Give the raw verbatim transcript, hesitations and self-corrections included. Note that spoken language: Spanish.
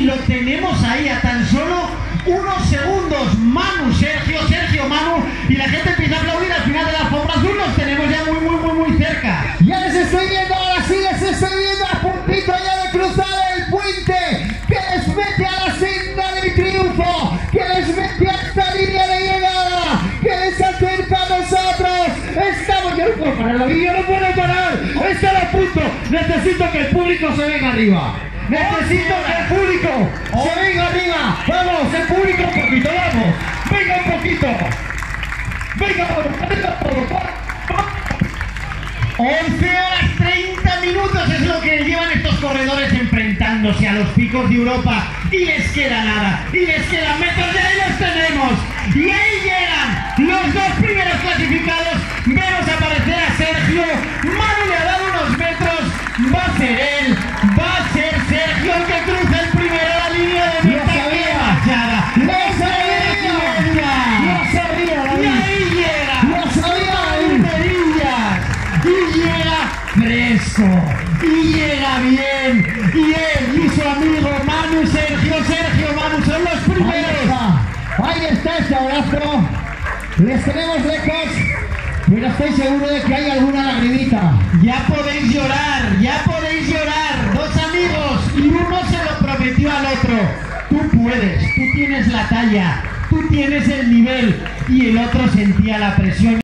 y lo tenemos ahí a tan solo unos segundos. Manu, Sergio, Sergio, Manu, y la gente empieza a aplaudir al final de la alfombra azul. Los tenemos ya muy, muy, muy, muy cerca. Ya les estoy viendo, ahora sí les estoy viendo a puntito ya de cruzar el puente, que les mete a la senda del triunfo, que les mete a esta línea de llegada, que les acerca a nosotros. Estamos, yo no puedo parar la vida, no puedo parar. Están a punto. Necesito que el público se venga arriba. Necesito que el público se venga arriba. Vamos, el público un poquito, vamos. Venga un poquito. Venga, vamos, venga todo. once horas treinta minutos es lo que llevan estos corredores enfrentándose a los picos de Europa. Y les queda nada. Y les quedan metros. Y ahí los tenemos. Y ahí llegan los dos primeros clasificados. Vemos aparecer a Sergio. Manu le ha dado unos metros. Va a ser él. Va a ser Sergio el que cruza el primero la línea de meta. ¡Lo sabía! ¡Lo sabía! ¡Lo sabía, David! Y ahí llega. ¡Lo sabía, David! Y llega fresco. Y llega bien. Y él y su amigo Manu, Sergio, Sergio, Manu son los Ahí primeros. está, ahí está este abrazo. Les tenemos lejos, pero estoy seguro de que hay alguna lagrimita. Ya podéis llorar, ya podéis llorar. Dos amigos y uno se lo prometió al otro. Tú puedes, tú tienes la talla, tú tienes el nivel. Y el otro sentía la presión.